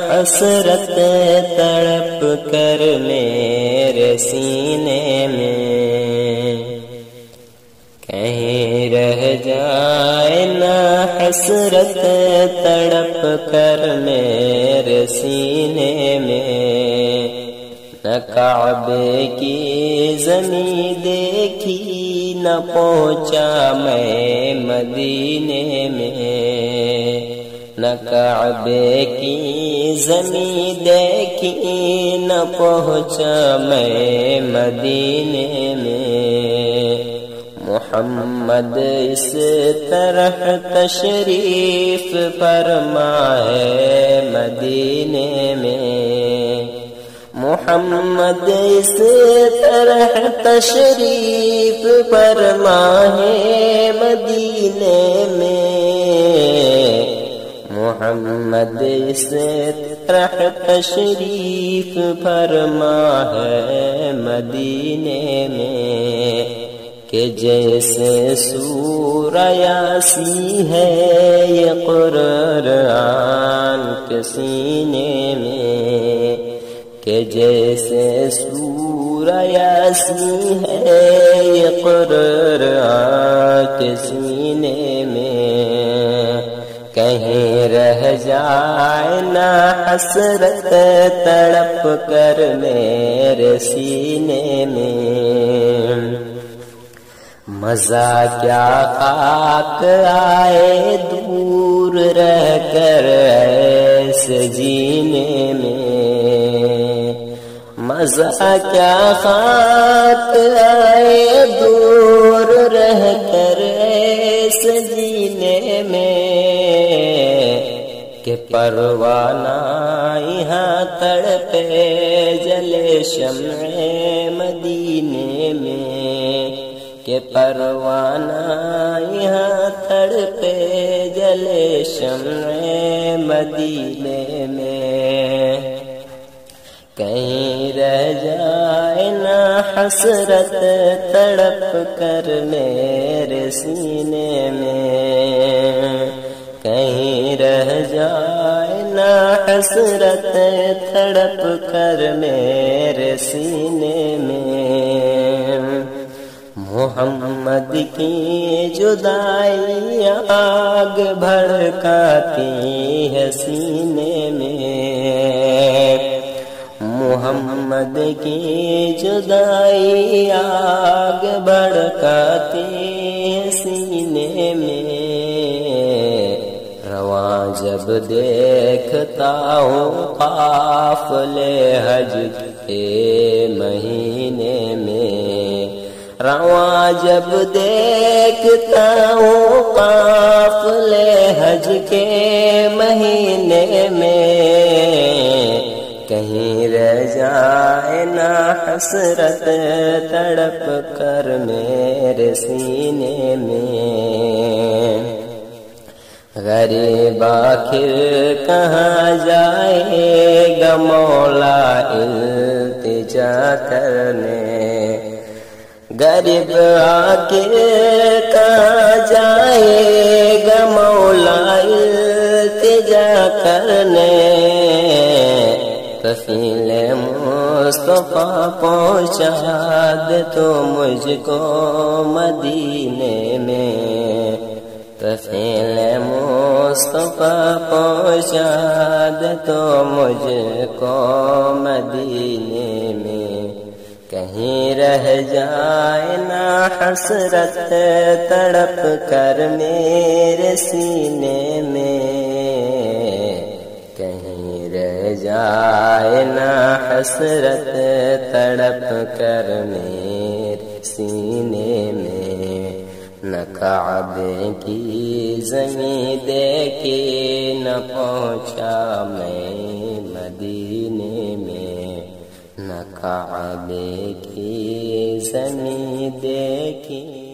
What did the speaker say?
حسرت تڑپ کر میرے سینے میں، کہیں رہ جائے نہ حسرت تڑپ کر میرے سینے میں، نہ کعبے کی زمین دیکھی نہ پہنچا میں مدینے میں، نہ کعبے کی زمین دیکھی نہ پہنچا میں مدینے میں، محمد اس طرح تشریف فرما ہے مدینے میں، محمد اس طرح تشریف فرما ہے مدینے میں، محمد اس طرح تشریف فرما ہے مدینے میں، کہ جیسے سورہ یاسین ہے یہ قرآن کے سینے میں، کہ جیسے سورہ یاسین ہے یہ قرآن کے سینے میں، کہیں رہ جائے نہ حسرت تڑپ کر میرے سینے میں، مزہ کیا خاک آئے دور رہ کر ایسے جینے میں، مزہ کیا خاک آئے دور رہ کر ایسے جینے میں، کہ پروانہ یہاں تڑپے جلے شمع مدینے میں، کہ پروانہ یہاں تڑپے جلے شمع مدینے میں، کہیں رہ جائے نہ حسرت تڑپ کر میرے سینے میں، کہیں رہ جائے نہ حسرت تڑپ کر میرے سینے میں، محمد کی جدائی آگ بھڑکاتی ہے سینے میں، محمد کی جدائی آگ بھڑکاتی ہے سینے میں، رواں جب دیکھتا ہوں قافلے حج کے مہینے میں، رواں جب دیکھتا ہوں قافلے حج کے مہینے میں، کہیں رہ جائے نہ حسرت تڑپ کر میرے سینے میں، غریب آخر کہاں جائے گا مولا التجا کرنے، غریب آخر کہاں جائے گا مولا التجا کرنے، کفیل مصطفیٰ پہنچا دے تو مجھ کو مدینے میں، کفیل مصطفیٰ پہنچا دے تو مجھ کو مدینے میں، کہیں رہ جائے نہ حسرت تڑپ کر میرے سینے میں، کہیں رہ جائے نہ حسرت تڑپ کر میرے سینے میں، نہ کعبے کی زمین دیکھی نہ پہنچا میں مدینے میں، نہ کعبے کی زمین دیکھی